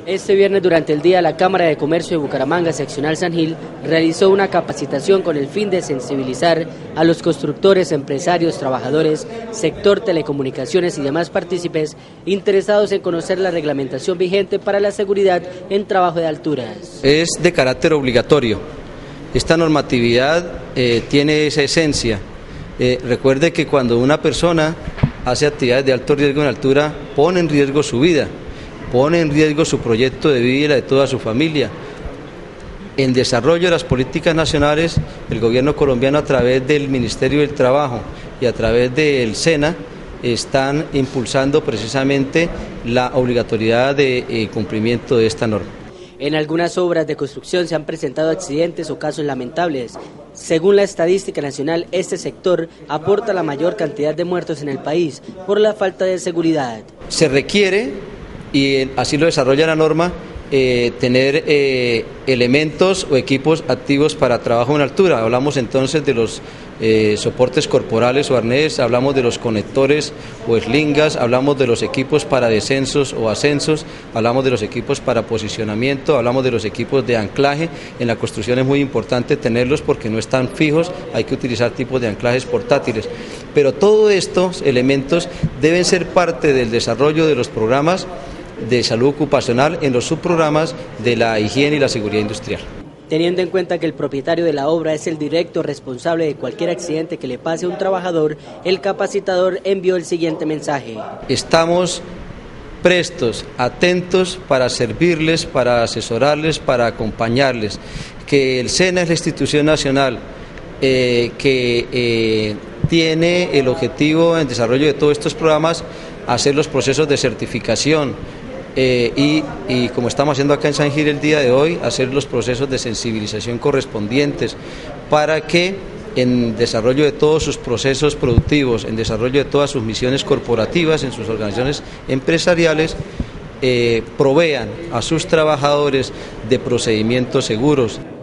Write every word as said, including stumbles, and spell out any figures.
Este viernes durante el día la Cámara de Comercio de Bucaramanga, seccional San Gil, realizó una capacitación con el fin de sensibilizar a los constructores, empresarios, trabajadores, sector telecomunicaciones y demás partícipes interesados en conocer la reglamentación vigente para la seguridad en trabajo de alturas. Es de carácter obligatorio. Esta normatividad eh, tiene esa esencia. Eh, recuerde que cuando una persona hace actividades de alto riesgo en altura, pone en riesgo su vida, pone en riesgo su proyecto de vida y la de toda su familia. En desarrollo de las políticas nacionales, el gobierno colombiano a través del Ministerio del Trabajo y a través del SENA están impulsando precisamente la obligatoriedad de eh, cumplimiento de esta norma. En algunas obras de construcción se han presentado accidentes o casos lamentables. Según la estadística nacional, este sector aporta la mayor cantidad de muertos en el país por la falta de seguridad. Se requiere, y así lo desarrolla la norma, eh, tener eh, elementos o equipos activos para trabajo en altura. Hablamos entonces de los eh, soportes corporales o arnés, hablamos de los conectores o eslingas, hablamos de los equipos para descensos o ascensos, hablamos de los equipos para posicionamiento, hablamos de los equipos de anclaje. En la construcción es muy importante tenerlos porque no están fijos, hay que utilizar tipos de anclajes portátiles. Pero todos estos elementos deben ser parte del desarrollo de los programas de salud ocupacional en los subprogramas de la higiene y la seguridad industrial. Teniendo en cuenta que el propietario de la obra es el directo responsable de cualquier accidente que le pase a un trabajador, el capacitador envió el siguiente mensaje. Estamos prestos, atentos para servirles, para asesorarles, para acompañarles. Que el SENA es la institución nacional eh, que eh, tiene el objetivo en desarrollo de todos estos programas hacer los procesos de certificación. Eh, y, y como estamos haciendo acá en San Gil el día de hoy, hacer los procesos de sensibilización correspondientes para que en desarrollo de todos sus procesos productivos, en desarrollo de todas sus misiones corporativas, en sus organizaciones empresariales, eh, provean a sus trabajadores de procedimientos seguros.